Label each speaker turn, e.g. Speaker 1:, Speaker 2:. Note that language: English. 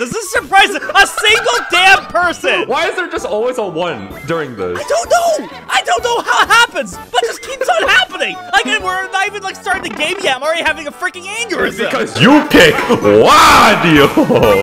Speaker 1: Does this surprise a single damn person?
Speaker 2: Why is there just always a 1 during this?
Speaker 1: I don't know. I don't know how it happens, but it just keeps on happening. Like, we're not even like starting the game yet. I'm already having a freaking aneurysm.
Speaker 2: Because you pick Wario.